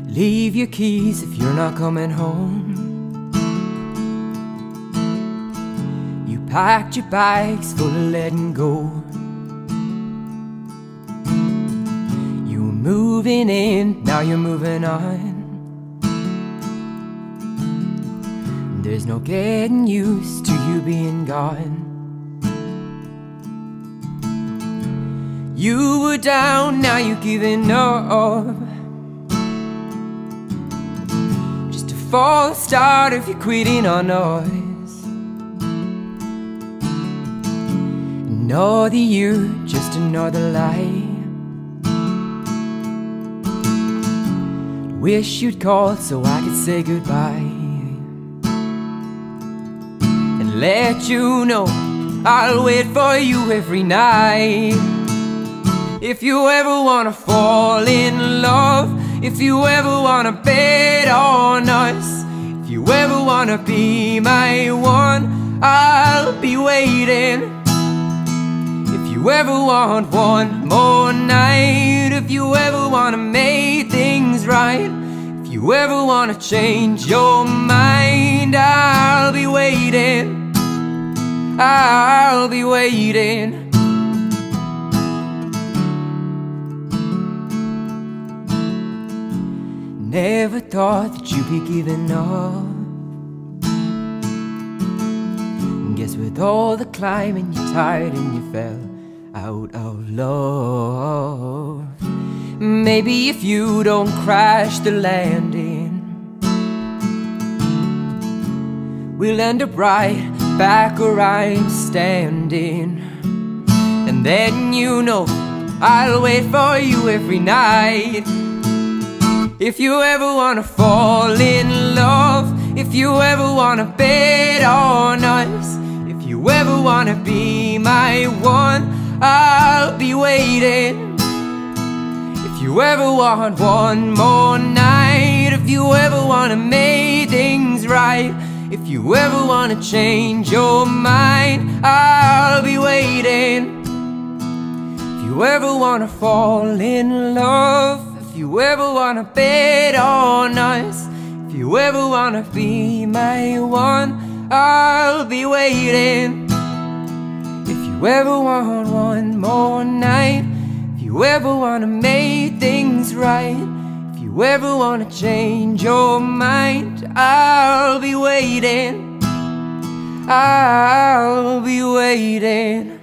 Leave your keys if you're not coming home. You packed your bags full of letting go. You were moving in, now you're moving on. There's no getting used to you being gone. You were down, now you're giving up. Just a false start if you're quitting on us. Another year, just another lie. Wish you'd called so I could say goodbye and let you know I'll wait for you every night. If you ever wanna fall in love, if you ever wanna bet on us, if you ever wanna be my one, I'll be waiting. If you ever want one more night, if you ever wanna make things right, if you ever wanna change your mind, I'll be waiting. I'll be waiting. Never thought that you'd be giving up. Guess with all the climbing you're tired and you fell out of love. Maybe if you don't crash the landing, we'll end up right back where I'm standing. And then you know I'll wait for you every night. If you ever wanna fall in love, if you ever wanna bet on us, if you ever wanna be my one, I'll be waiting. If you ever want one more night, if you ever wanna make things right, if you ever wanna change your mind, I'll be waiting. If you ever wanna fall in love, if you ever wanna bet on us, if you ever wanna be my one, I'll be waiting. If you ever want one more night, if you ever wanna make things right, if you ever wanna change your mind, I'll be waiting. I'll be waiting.